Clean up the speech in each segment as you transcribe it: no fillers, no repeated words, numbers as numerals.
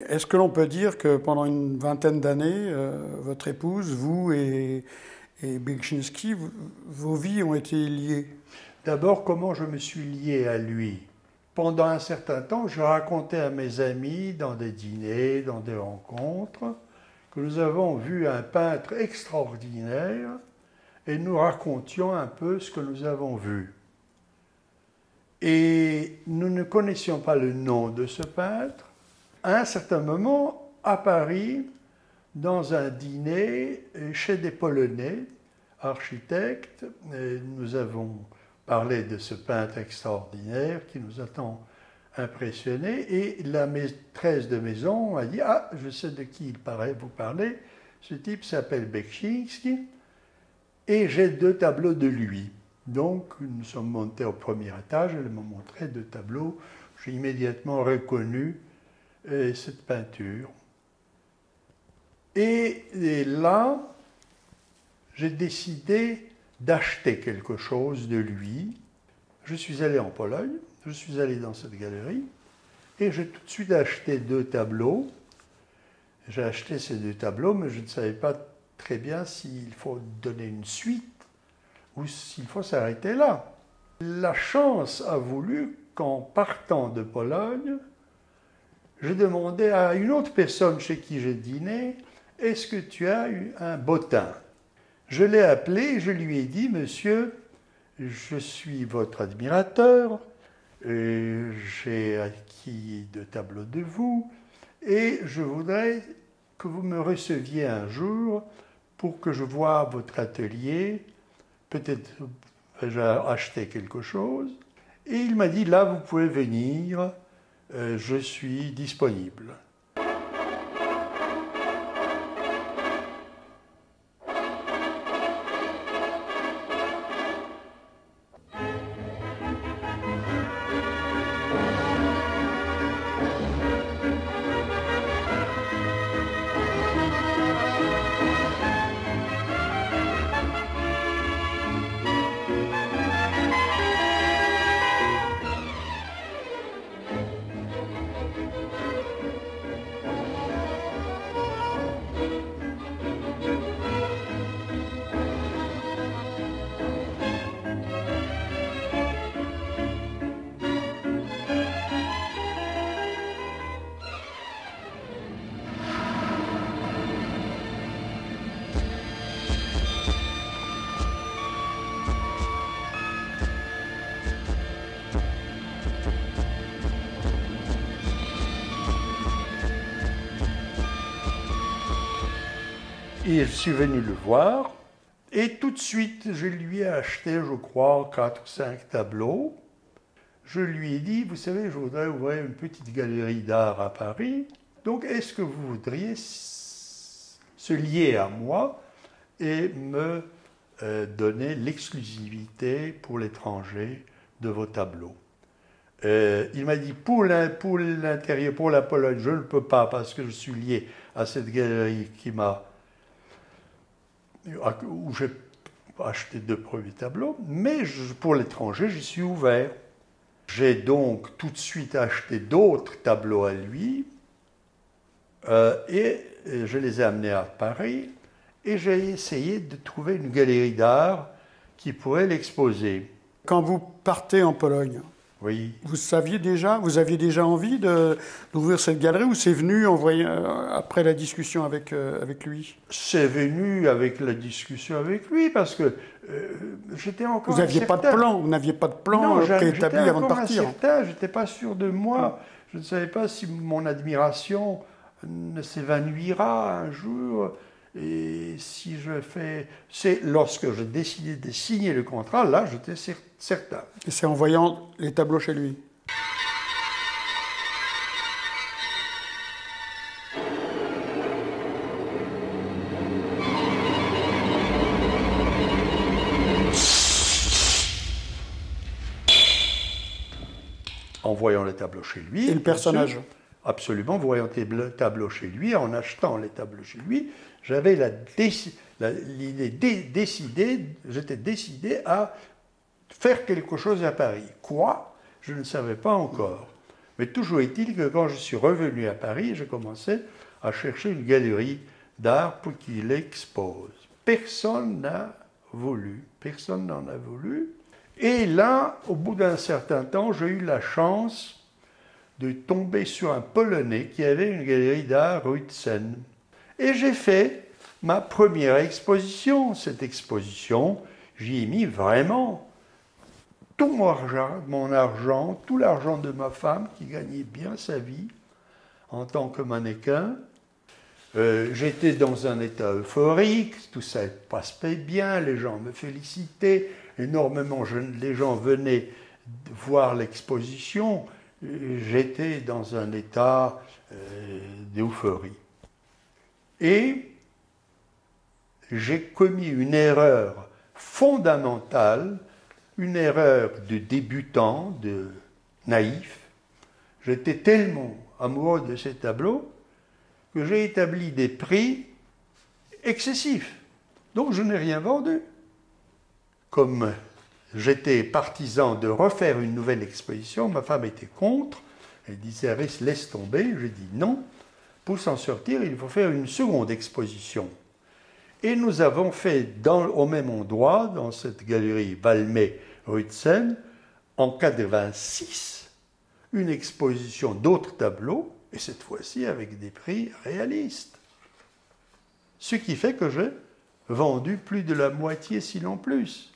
Est-ce que l'on peut dire que pendant une vingtaine d'années, votre épouse, vous et Bekchinski, vos vies ont été liées? D'abord, comment je me suis lié à lui? Pendant un certain temps, je racontais à mes amis, dans des dîners, dans des rencontres, que nous avons vu un peintre extraordinaire et nous racontions un peu ce que nous avons vu. Et nous ne connaissions pas le nom de ce peintre. À un certain moment, à Paris, dans un dîner chez des Polonais, architectes, nous avons parlé de ce peintre extraordinaire qui nous a tant impressionnés. Et la maîtresse de maison a dit « Ah, je sais de qui vous parlez. Ce type s'appelle Bekchinski et j'ai 2 tableaux de lui. » Donc, nous sommes montés au premier étage, elle m'a montré 2 tableaux. J'ai immédiatement reconnu cette peinture. Et là, j'ai décidé d'acheter quelque chose de lui. Je suis allé en Pologne, je suis allé dans cette galerie, et j'ai tout de suite acheté 2 tableaux. J'ai acheté ces 2 tableaux, mais je ne savais pas très bien s'il faut donner une suite ou s'il faut s'arrêter là. La chance a voulu qu'en partant de Pologne, je demandais à une autre personne chez qui j'ai dîné « Est-ce que tu as eu un bottin ?» Je l'ai appelé et je lui ai dit « Monsieur, je suis votre admirateur, j'ai acquis 2 tableaux de vous et je voudrais que vous me receviez un jour pour que je voie votre atelier, peut-être j'ai acheté quelque chose. » Et il m'a dit « Là, vous pouvez venir, je suis disponible. » Et je suis venu le voir, et tout de suite, je lui ai acheté, je crois, 4 ou 5 tableaux. Je lui ai dit, vous savez, je voudrais ouvrir une petite galerie d'art à Paris, donc est-ce que vous voudriez se lier à moi et me donner l'exclusivité pour l'étranger de vos tableaux? Il m'a dit, pour l'intérieur, pour la Pologne, je ne peux pas parce que je suis lié à cette galerie où j'ai acheté 2 premiers tableaux, mais pour l'étranger, j'y suis ouvert. J'ai donc tout de suite acheté d'autres tableaux à lui, et je les ai amenés à Paris, et j'ai essayé de trouver une galerie d'art qui pourrait l'exposer. Quand vous partez en Pologne, oui. Vous aviez déjà envie d'ouvrir cette galerie ou c'est venu après la discussion avec lui? C'est venu avec la discussion avec lui parce que j'étais encore Vous n'aviez pas de plan préétabli avant de partir? Je n'étais pas sûr de moi. Je ne savais pas si mon admiration ne s'évanouira un jour. Et si je fais... C'est lorsque j'ai décidé de signer le contrat, là, j'étais certain. Et c'est en voyant les tableaux chez lui? En voyant les tableaux chez lui. Et le personnage? Absolument, en voyant les tableaux chez lui, en achetant les tableaux chez lui, j'avais l'idée décidée, j'étais décidé à faire quelque chose à Paris. Quoi? Je ne savais pas encore. Mais toujours est-il que quand je suis revenu à Paris, j'ai commencé à chercher une galerie d'art pour qu'il expose. Personne n'a voulu, personne n'en a voulu. Et là, au bout d'un certain temps, j'ai eu la chance de tomber sur un Polonais qui avait une galerie d'art rue de Seine. Et j'ai fait ma première exposition. Cette exposition, j'y ai mis vraiment tout mon argent, tout l'argent de ma femme qui gagnait bien sa vie en tant que mannequin. J'étais dans un état euphorique, tout ça passait bien, les gens me félicitaient, énormément, les gens venaient voir l'exposition. J'étais dans un état d'euphorie. Et j'ai commis une erreur fondamentale, une erreur de débutant, de naïf. J'étais tellement amoureux de ces tableaux que j'ai établi des prix excessifs. Donc je n'ai rien vendu. Comme j'étais partisan de refaire une nouvelle exposition, ma femme était contre. Elle disait « laisse tomber ». J'ai dit non. Pour s'en sortir, il faut faire une seconde exposition. Et nous avons fait au même endroit, dans cette galerie Valmet, rue de Seine, en 1986, une exposition d'autres tableaux, et cette fois-ci avec des prix réalistes. Ce qui fait que j'ai vendu plus de la moitié, sinon plus.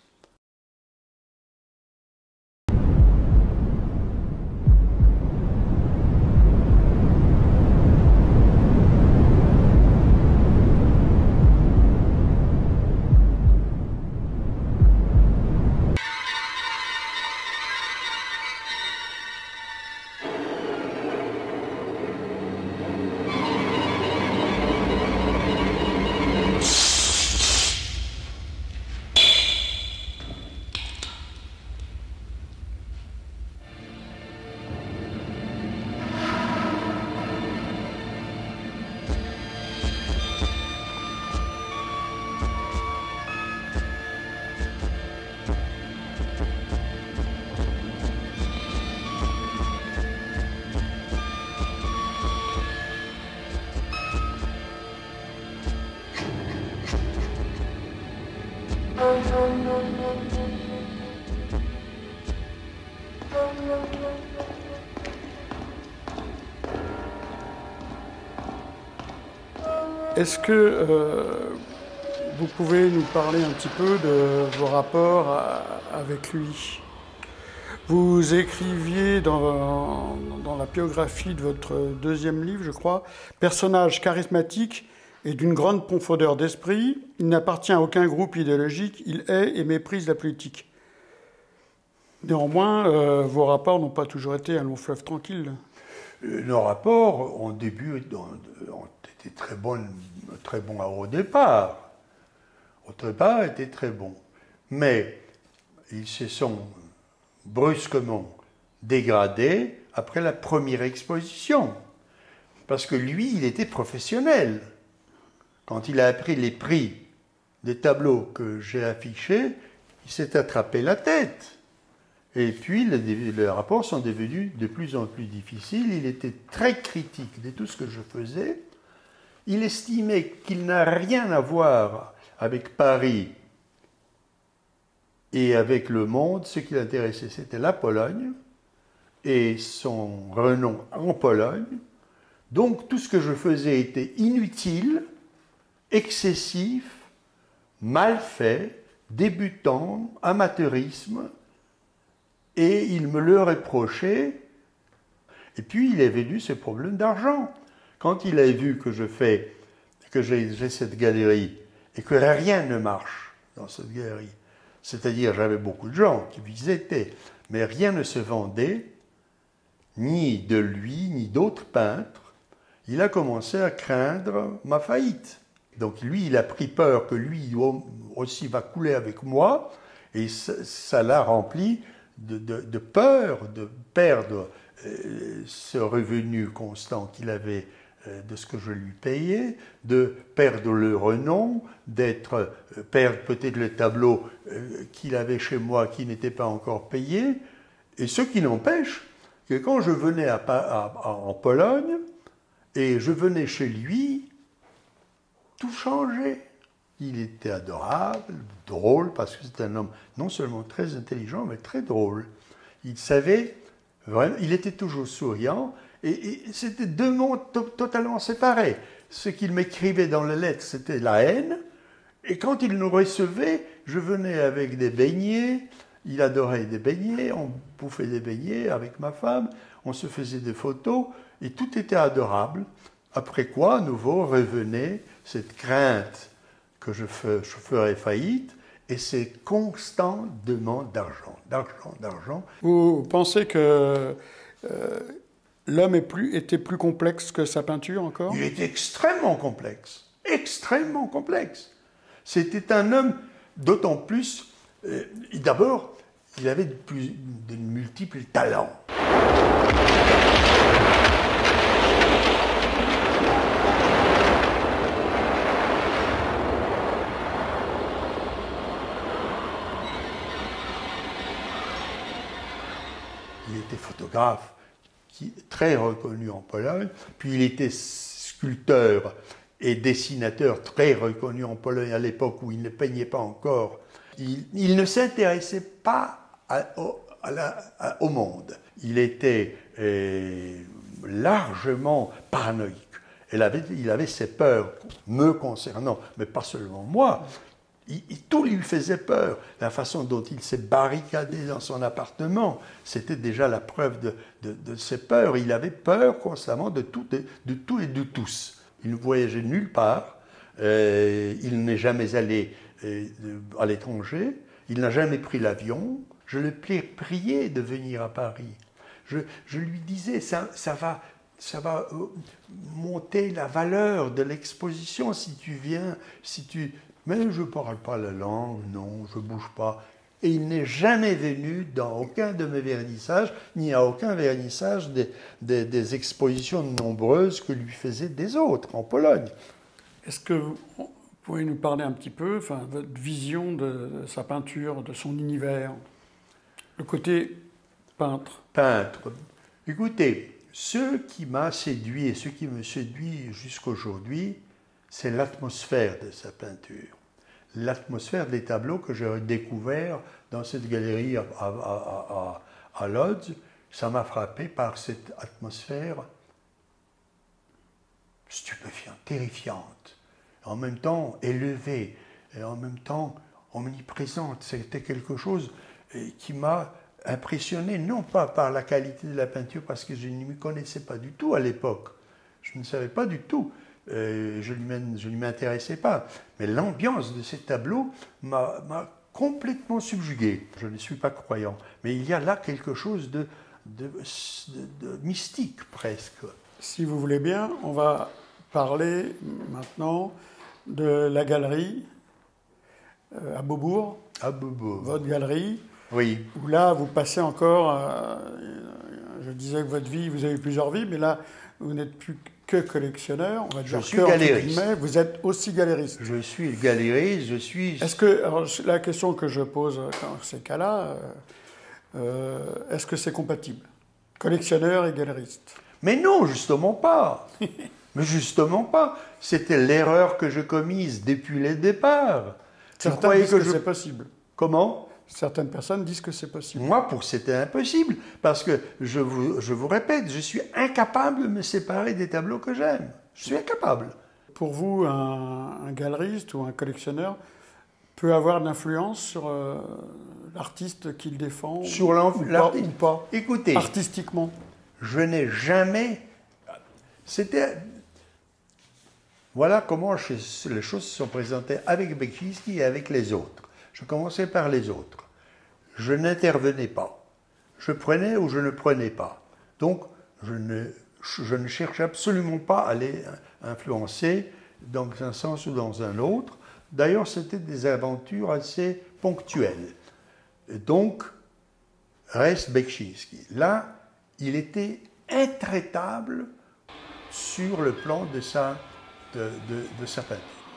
Est-ce que vous pouvez nous parler un petit peu de vos rapports avec lui? Vous écriviez dans la biographie de votre deuxième livre, je crois, « Personnage charismatique et d'une grande profondeur d'esprit, il n'appartient à aucun groupe idéologique, il hait et méprise la politique. » Néanmoins, vos rapports n'ont pas toujours été un long fleuve tranquille. Nos rapports, au début, ont été très bons au départ. Au départ, étaient très bons. Mais ils se sont brusquement dégradés après la première exposition. Parce que lui, il était professionnel. Quand il a appris les prix des tableaux que j'ai affichés, il s'est attrapé la tête. Et puis, les rapports sont devenus de plus en plus difficiles. Il était très critique de tout ce que je faisais. Il estimait qu'il n'a rien à voir avec Paris et avec le monde. Ce qui l'intéressait, c'était la Pologne et son renom en Pologne. Donc, tout ce que je faisais était inutile, excessif, mal fait, débutant, amateurisme. Et il me le reprochait. Et puis, il est venu ce problème d'argent. Quand il a vu que j'ai cette galerie et que rien ne marche dans cette galerie, c'est-à-dire j'avais beaucoup de gens qui visitaient, mais rien ne se vendait, ni de lui, ni d'autres peintres, il a commencé à craindre ma faillite. Donc lui, il a pris peur que lui aussi va couler avec moi, et ça l'a rempli de peur de perdre ce revenu constant qu'il avait de ce que je lui payais, de perdre le renom, perdre peut-être le tableau qu'il avait chez moi qui n'était pas encore payé, et ce qui n'empêche que quand je venais en Pologne, et je venais chez lui, tout changeait. Il était adorable, drôle, parce que c'est un homme non seulement très intelligent, mais très drôle. Il savait, vraiment, il était toujours souriant, et c'était deux mondes totalement séparés. Ce qu'il m'écrivait dans les lettres, c'était la haine, et quand il nous recevait, je venais avec des beignets, il adorait des beignets, on bouffait des beignets avec ma femme, on se faisait des photos, et tout était adorable. Après quoi, à nouveau, revenait cette crainte que je ferais faillite, et ces constants demandes d'argent, d'argent. Vous pensez que l'homme était plus complexe que sa peinture encore? Il était extrêmement complexe, extrêmement complexe. C'était un homme d'autant plus, d'abord, il avait de multiples talents. Il était photographe, très reconnu en Pologne, puis il était sculpteur et dessinateur très reconnu en Pologne à l'époque où il ne peignait pas encore. Il ne s'intéressait pas au monde. Il était largement paranoïaque. Il avait ses peurs me concernant, mais pas seulement moi. Tout lui faisait peur. La façon dont il s'est barricadé dans son appartement, c'était déjà la preuve de ses peurs. Il avait peur constamment de tout et de tous. Il ne voyageait nulle part. Il n'est jamais allé à l'étranger. Il n'a jamais pris l'avion. Je le priais de venir à Paris. Je lui disais, ça va monter la valeur de l'exposition si tu viens, Mais je ne parle pas la langue, non, je ne bouge pas. Et il n'est jamais venu dans aucun de mes vernissages, ni à aucun vernissage des expositions nombreuses que lui faisaient des autres en Pologne. Est-ce que vous pouvez nous parler un petit peu, votre vision de sa peinture, de son univers, le côté peintre? Peintre. Écoutez, ce qui m'a séduit et ce qui me séduit jusqu'aujourd'hui, c'est l'atmosphère de sa peinture. L'atmosphère des tableaux que j'ai découverts dans cette galerie à Lodz, ça m'a frappé par cette atmosphère stupéfiante, terrifiante, en même temps élevée, et en même temps omniprésente. C'était quelque chose qui m'a impressionné, non pas par la qualité de la peinture, parce que je ne m'y connaissais pas du tout à l'époque. Je ne savais pas du tout. Je ne m'y intéressais pas. Mais l'ambiance de ces tableaux m'a complètement subjugué. Je ne suis pas croyant. Mais il y a là quelque chose de mystique presque. Si vous voulez bien, on va parler maintenant de la galerie à Beaubourg. À Beaubourg. Votre galerie. Oui. Où là, vous passez encore... je disais que votre vie, vous avez plusieurs vies, mais là, vous n'êtes plus que collectionneur, on va dire. Je suis galériste. Vous êtes aussi galériste. Je suis galériste, je suis... Alors, la question que je pose dans ces cas-là, est-ce que c'est compatible? Collectionneur et galériste? Mais non, justement pas. Mais justement pas. C'était l'erreur que je commise depuis le départ. Certains disent que c'est possible. Comment? Certaines personnes disent que c'est possible. Moi, c'était impossible, parce que, je vous répète, je suis incapable de me séparer des tableaux que j'aime. Je suis incapable. Pour vous, un galeriste ou un collectionneur peut avoir de l'influence sur l'artiste qu'il défend ou pas, écoutez, artistiquement? Je n'ai jamais... Voilà comment les choses se sont présentées avec Beksinski et avec les autres. Je commençais par les autres. Je n'intervenais pas. Je prenais ou je ne prenais pas. Donc, je ne cherchais absolument pas à les influencer dans un sens ou dans un autre. D'ailleurs, c'était des aventures assez ponctuelles. Et donc, reste Beksinski. Là, il était intraitable sur le plan de sa peinture.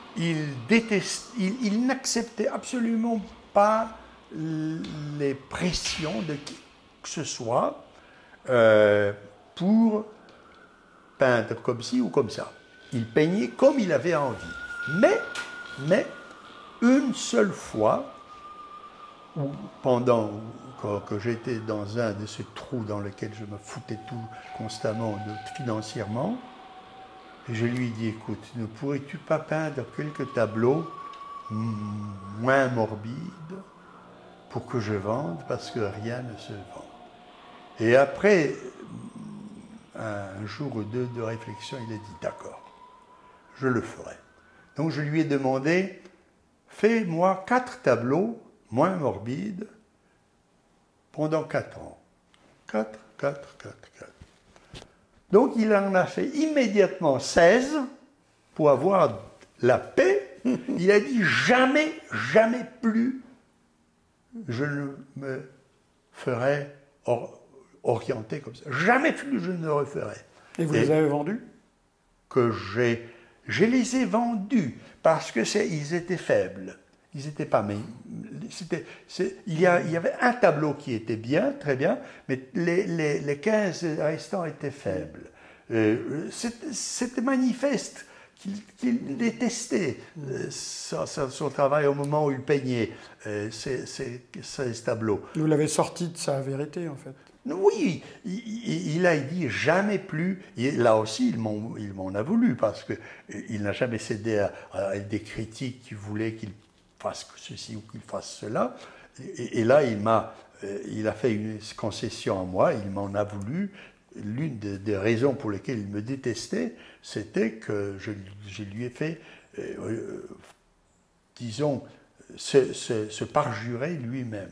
Il n'acceptait absolument pas les pressions de qui que ce soit. pour peindre comme ci ou comme ça. Il peignait comme il avait envie. Mais une seule fois, pendant que j'étais dans un de ces trous dans lesquels je me foutais tout constamment financièrement, je lui ai dit, écoute, ne pourrais-tu pas peindre quelques tableaux moins morbides pour que je vende, parce que rien ne se vend. Et après un jour ou deux de réflexion, il a dit, d'accord, je le ferai. Donc je lui ai demandé, fais-moi 4 tableaux moins morbides pendant 4 ans. 4. Donc il en a fait immédiatement 16 pour avoir la paix. Il a dit jamais plus je ne me ferai orienter comme ça. Jamais plus je ne le referai. Et vous les avez vendus? Que je les ai vendus parce que ils étaient faibles. Ils n'étaient pas, mais il y avait un tableau qui était bien, très bien, mais les 15 restants étaient faibles. C'était manifeste qu'il détestait son travail au moment où il peignait ces tableaux. Vous l'avez sorti de sa vérité, en fait. Oui, il a dit jamais plus. Et là aussi, il m'en a voulu parce qu'il n'a jamais cédé à des critiques qui voulaient qu'il fasse ceci ou qu'il fasse cela. Et là, il a fait une concession à moi, il m'en a voulu. L'une des raisons pour lesquelles il me détestait, c'était que je lui ai fait, disons, se parjurer lui-même.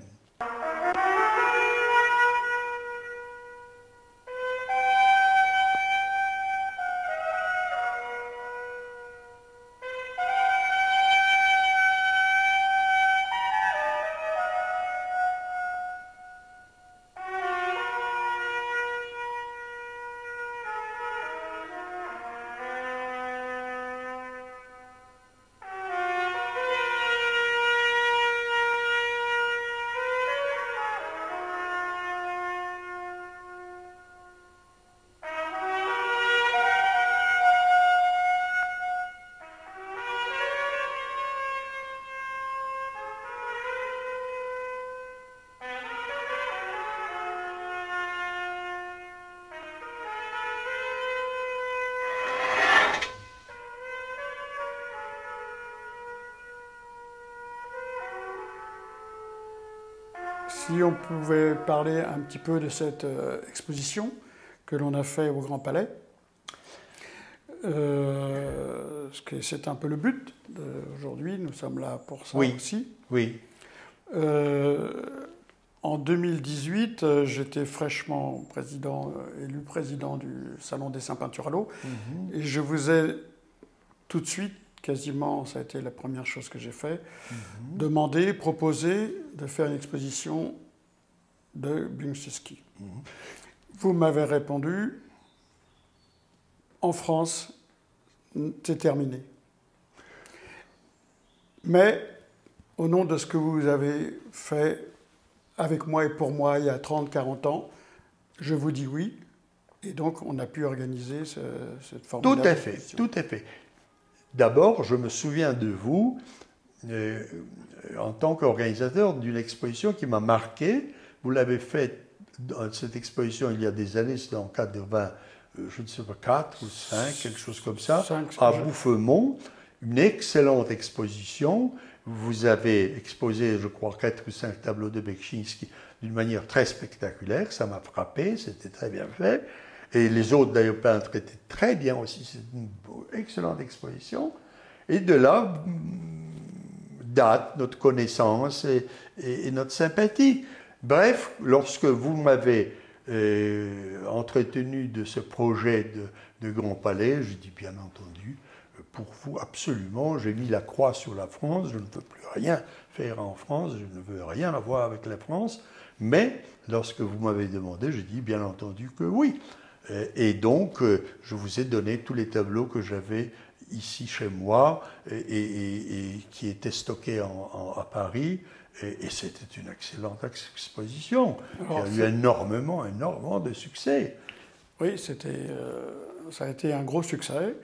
Si on pouvait parler un petit peu de cette exposition que l'on a fait au Grand Palais, parce que c'est un peu le but aujourd'hui, nous sommes là pour ça aussi. Oui. En 2018, j'étais fraîchement élu président du Salon des Saints Peintures à l'eau, et je vous ai tout de suite, quasiment, ça a été la première chose que j'ai fait, proposé de faire une exposition de Buniszewski. Vous m'avez répondu, en France, c'est terminé. Mais, au nom de ce que vous avez fait avec moi et pour moi il y a 30-40 ans, je vous dis oui. Et donc, on a pu organiser cette formidable exposition. Tout à fait. D'abord, je me souviens de vous en tant qu'organisateur d'une exposition qui m'a marqué. Vous l'avez faite, cette exposition, il y a des années, c'était en 80, je ne sais pas, 4 ou 5, quelque chose comme ça, à Bouffemont. Une excellente exposition. Vous avez exposé, je crois, 4 ou 5 tableaux de Bekchinski d'une manière très spectaculaire. Ça m'a frappé, c'était très bien fait. Et les autres, d'ailleurs, peintres étaient très bien aussi. C'est une excellente exposition. Et de là date notre connaissance et notre sympathie. Bref, lorsque vous m'avez entretenu de ce projet de Grand Palais, je dis bien entendu, pour vous, absolument, j'ai mis la croix sur la France, je ne veux plus rien faire en France, je ne veux rien avoir avec la France, mais lorsque vous m'avez demandé, j'ai dit bien entendu que oui. Et donc, je vous ai donné tous les tableaux que j'avais ici chez moi et qui étaient stockés à Paris Et c'était une excellente exposition. Alors, Il y a eu énormément de succès. Oui, ça a été un gros succès.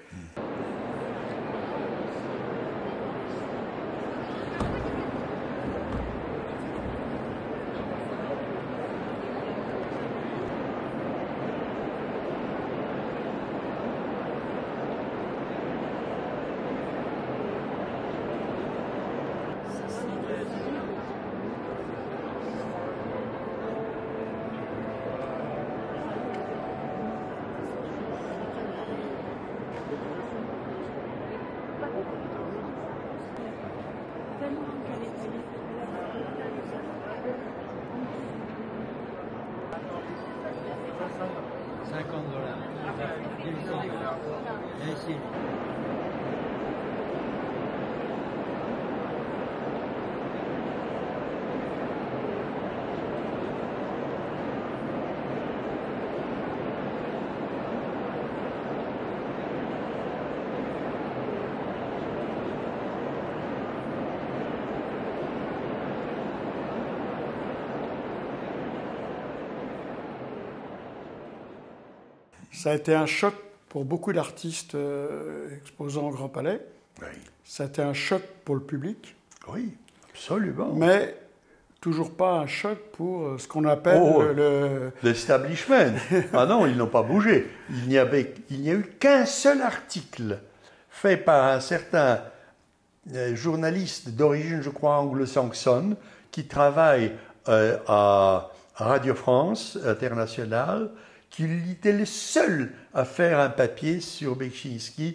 Merci. Ça a été un choc pour beaucoup d'artistes exposant au Grand Palais. Oui, Ça a été un choc pour le public, oui, absolument. mais toujours pas un choc pour ce qu'on appelle L'establishment. Ah non, ils n'ont pas bougé. Il n'y a eu qu'un seul article fait par un certain journaliste d'origine, je crois, anglo-saxonne, qui travaille à Radio France Internationale, qui était le seul à faire un papier sur Bekchinski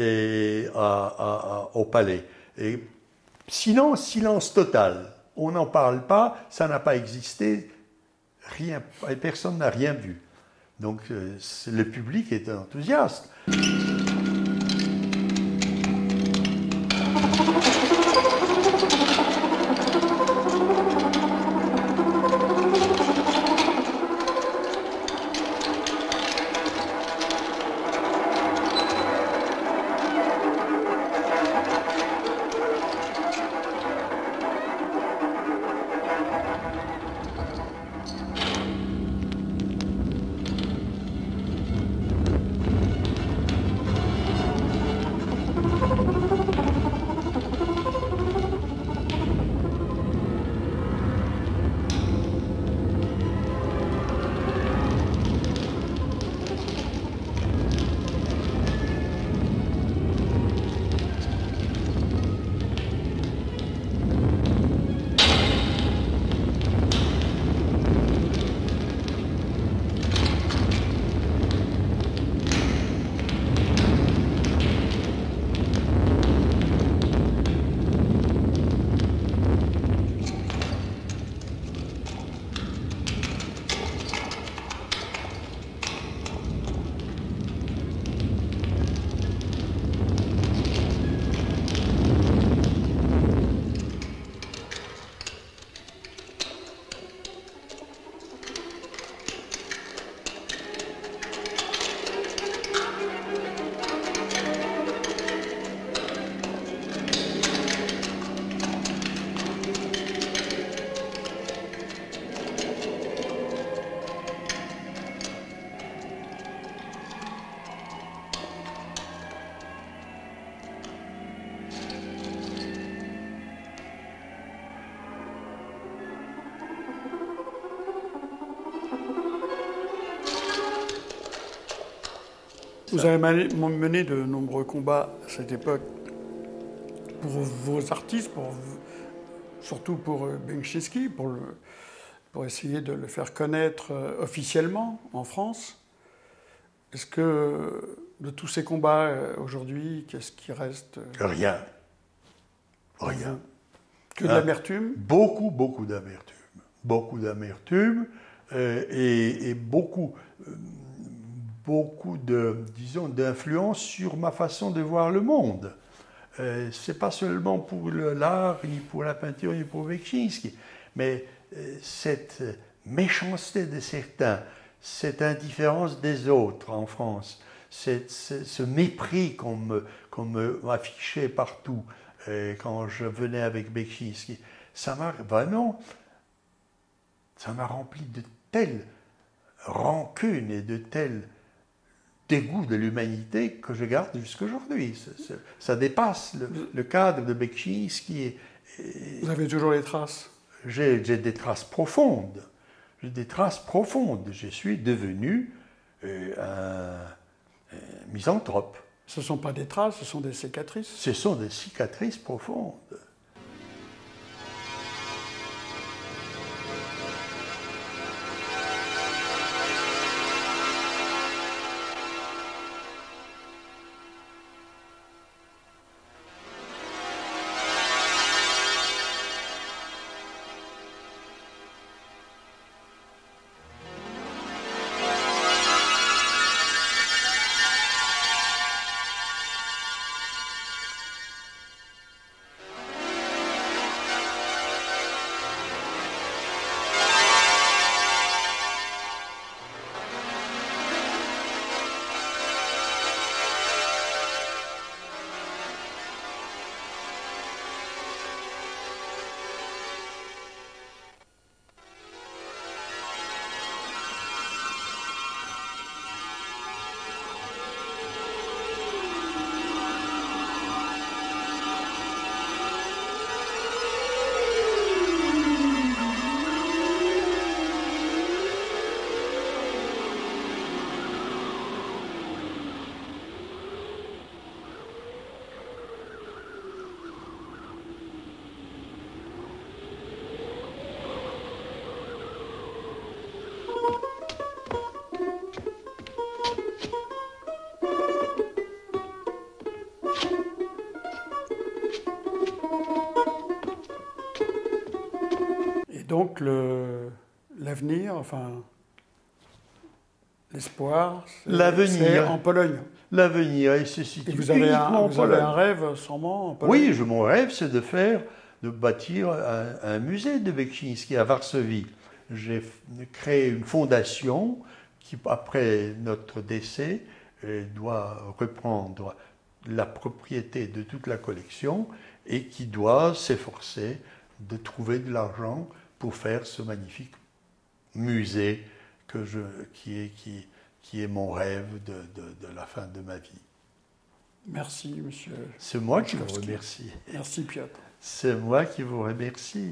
au Palais. Et sinon, silence total. On n'en parle pas, ça n'a pas existé, rien, personne n'a rien vu. Donc le public est enthousiaste. Vous avez mené de nombreux combats à cette époque pour vos artistes, surtout pour Bekchinski, pour essayer de le faire connaître officiellement en France. Est-ce que de tous ces combats aujourd'hui, qu'est-ce qui reste? Rien. Rien. Que de l'amertume? Beaucoup d'amertume. Beaucoup d'amertume et beaucoup disons, d'influence sur ma façon de voir le monde. C'est pas seulement pour l'art, ni pour la peinture, ni pour Bekchinski, mais cette méchanceté de certains, cette indifférence des autres en France, ce mépris qu'on m'affichait partout quand je venais avec Bekchinski, ça m'a vraiment, ça m'a rempli de telle rancune et de tel dégoût de l'humanité que je garde jusqu'à aujourd'hui. Ça dépasse le cadre de Bekchinski. Vous avez toujours les traces? J'ai des traces profondes. J'ai des traces profondes. Je suis devenu un misanthrope. Ce ne sont pas des traces, ce sont des cicatrices. Ce sont des cicatrices profondes. Donc l'avenir, enfin l'espoir, c'est en Pologne. L'avenir, il se situe vous avez uniquement en Pologne. Vous avez un rêve sûrement en Pologne? Oui, mon rêve, c'est de bâtir un musée de Bekchinski à Varsovie. J'ai créé une fondation qui, après notre décès, doit reprendre la propriété de toute la collection et qui doit s'efforcer de trouver de l'argent pour faire ce magnifique musée qui est mon rêve de la fin de ma vie. Merci, monsieur. C'est moi qui vous remercie. Merci, Piotr. C'est moi qui vous remercie.